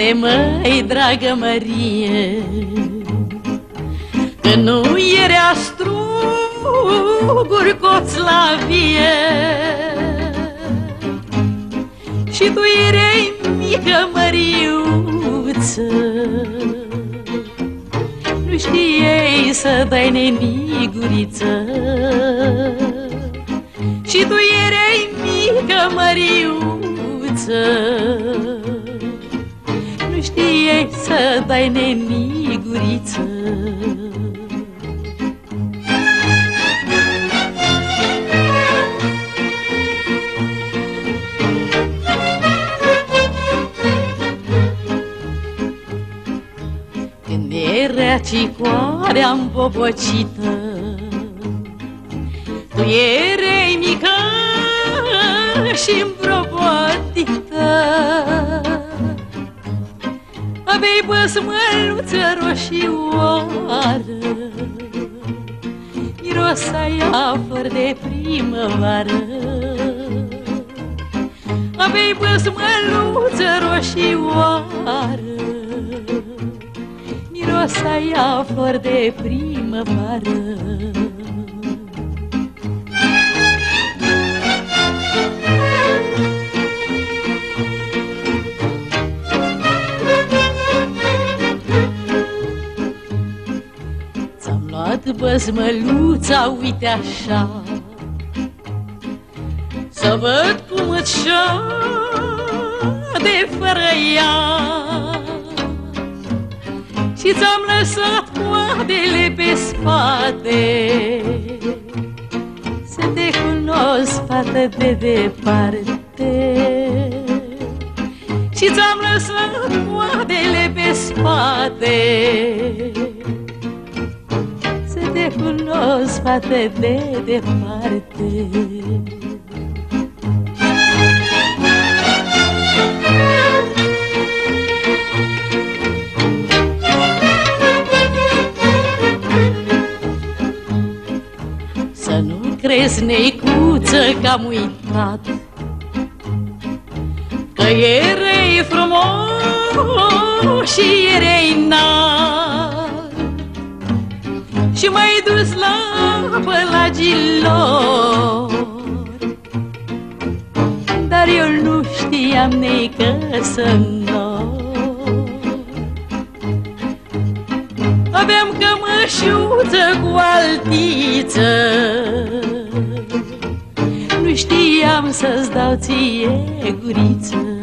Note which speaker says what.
Speaker 1: măi, dragă Mărie, că nu erea struguri coți la vie, și tu erei mică, Măriuță, nu știei să dai nemiguriță. Și tu erei mică, Măriuță, nu știei să dai nemiguriță. Când era cicoarea îmbobocită, tu erei mică și îmbrobotită, aveai băsmăluță roșioară, mirosai afăr de primăvară. Aveai băsmăluță roșioară, mirosai afăr de primăvară. Ți-am luat băsmăluța, uite așa, să văd cum îți șade fără ea. Și ți-am lăsat coadele pe spate, să te cunosc, fată, de departe. Și ți-am lăsat coadele pe spate, să te cunosc, fată, de departe. Să nu crezi, neicuță, că am uitat că erei frumos și erei înalt, și m-ai dus la Pălagilor, dar eu nu știam, neică, să nor. Aveam cămășuță cu altiță, nu știam să-ți dau ție guriță.